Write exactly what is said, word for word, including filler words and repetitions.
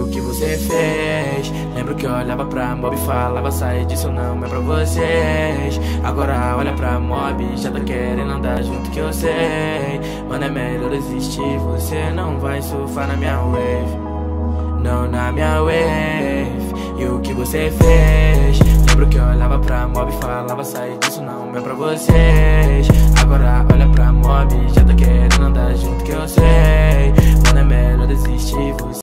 o que você fez. Lembro que eu olhava pra mob e falava, sai disso não é pra vocês. Agora olha pra mob, já tá querendo andar junto que eu sei. Mano, é melhor desistir, você não vai surfar na minha wave. Não na minha wave. E o que você fez? Lembro que eu olhava pra mob e falava, sai disso não é pra vocês. Agora olha pra mob, já tá querendo andar junto que eu sei. Mano, é melhor desistir, você